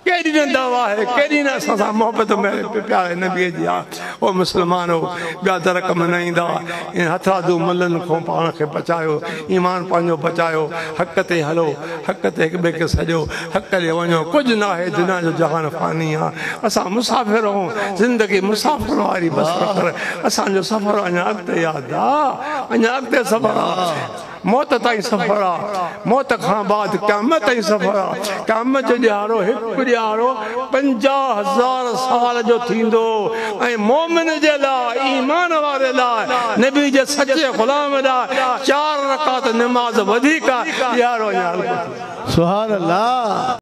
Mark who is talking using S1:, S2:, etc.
S1: केड़ी न दवा है केड़ी न असा मोहब्बत में प्यारे नबी जी ओ मुसलमानो ॿिया दर कम न ईंदा इन हथरादू मलन खां पाण खे बचायो ईमान पंहिंजो बचायो हक़ ते हलो हक़ ते हिक ॿिए खे सॼो हक़ ते वञो कुझु न आहे दुनिया जो जहान फानी आहे असां मुसाफ़िर आहियूं ज़िंदगी मुसाफ़िर वारी बसर कर असांजो सफ़र अञा अॻिते यादि आहे अञा अॻिते सफ़र आहे मौत ताईं सफ़र आहे मौत खां बाद क़यामत ताईं सफ़र आहे क़यामत जो ॾियारो हिकु ॾियारो 50,000 साल जो थींदो ऐं मोमिन जे लाइ ईमान वारे लाइ नबी जे सचे ग़ुलाम लाइ 4 रकात नमाज़ वधीक ॾियारो अञा
S2: सुभान अल्लाह।